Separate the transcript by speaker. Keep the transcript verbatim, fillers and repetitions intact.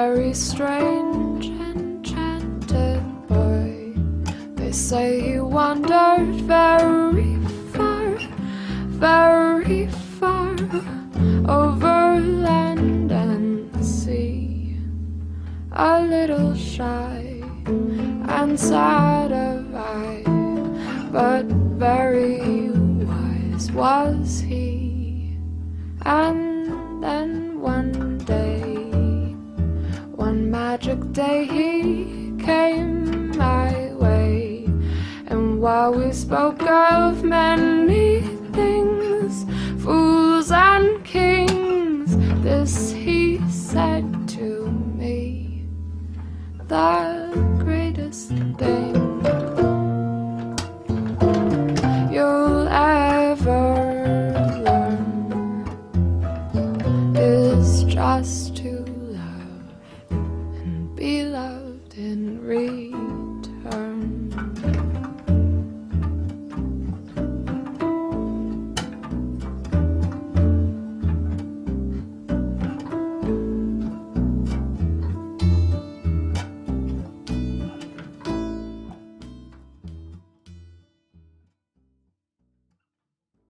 Speaker 1: very strange, enchanted boy. They say he wandered very far, very far, over land and sea. A little shy and sad of eye, but very wise was he. And then one day, one magic day, he came my way. And while we spoke of many things, fools and kings, this he said to me: the greatest thing